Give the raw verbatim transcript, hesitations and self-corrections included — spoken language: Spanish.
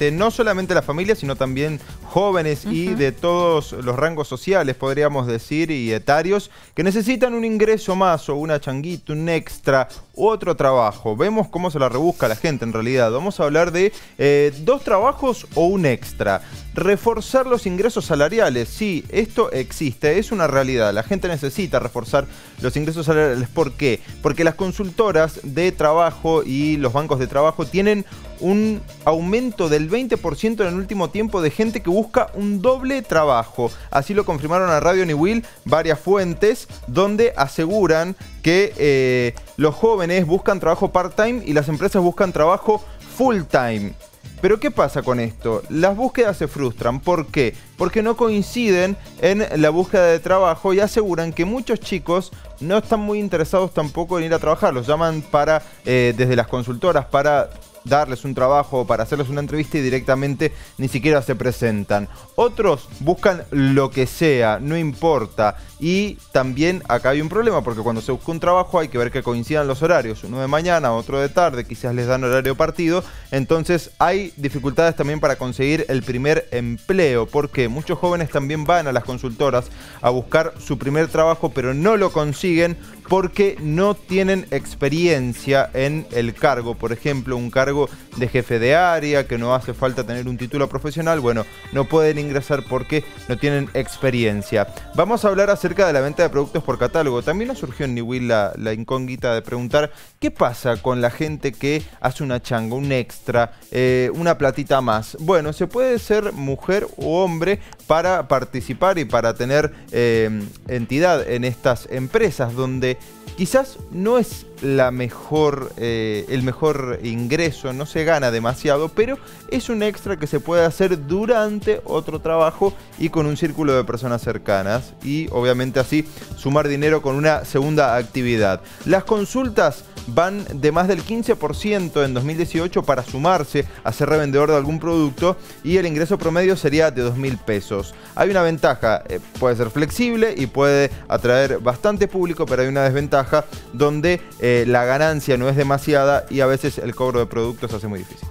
este, no solamente la familia, sino también jóvenes uh-huh. y de todos los rangos sociales, podríamos decir, y etarios, que necesitan un ingreso más o una changuita, un extra, otro trabajo. Vemos cómo se la rebusca la gente en realidad. Vamos a hablar de eh, dos trabajos o un extra. Reforzar los ingresos salariales. Sí, esto existe, es una realidad. La gente necesita reforzar los ingresos salariales. ¿Por qué? Porque las consultoras de trabajo y los bancos de trabajo tienen un aumento del veinte por ciento en el último tiempo de gente que busca un doble trabajo. Así lo confirmaron a Radio Niwil varias fuentes, donde aseguran que eh, los jóvenes buscan trabajo part-time y las empresas buscan trabajo full-time. Pero ¿qué pasa con esto? Las búsquedas se frustran. ¿Por qué? Porque no coinciden en la búsqueda de trabajo y aseguran que muchos chicos no están muy interesados tampoco en ir a trabajar. Los llaman para, eh, desde las consultoras para darles un trabajo, para hacerles una entrevista y directamente ni siquiera se presentan. Otros buscan lo que sea, no importa. Y también acá hay un problema, porque cuando se busca un trabajo hay que ver que coincidan los horarios. Uno de mañana, otro de tarde, quizás les dan horario partido. Entonces hay dificultades también para conseguir el primer empleo, porque muchos jóvenes también van a las consultoras a buscar su primer trabajo, pero no lo consiguen porque no tienen experiencia en el cargo. Por ejemplo, un cargo de jefe de área, que no hace falta tener un título profesional, bueno, no pueden ingresar porque no tienen experiencia. Vamos a hablar acerca de la venta de productos por catálogo. También nos surgió en Niwil la, la incógnita de preguntar qué pasa con la gente que hace una changa, un extra, eh, una platita más. Bueno, se puede ser mujer u hombre para participar y para tener eh, entidad en estas empresas donde quizás no es la mejor, eh, el mejor ingreso, no se gana demasiado, pero es un extra que se puede hacer durante otro trabajo y con un círculo de personas cercanas y obviamente así sumar dinero con una segunda actividad. Las consultas van de más del quince por ciento en dos mil dieciocho para sumarse a ser revendedor de algún producto y el ingreso promedio sería de dos mil pesos. Hay una ventaja, eh, puede ser flexible y puede atraer bastante público, pero hay una desventaja donde eh, la ganancia no es demasiada y a veces el cobro de productos se hace muy difícil.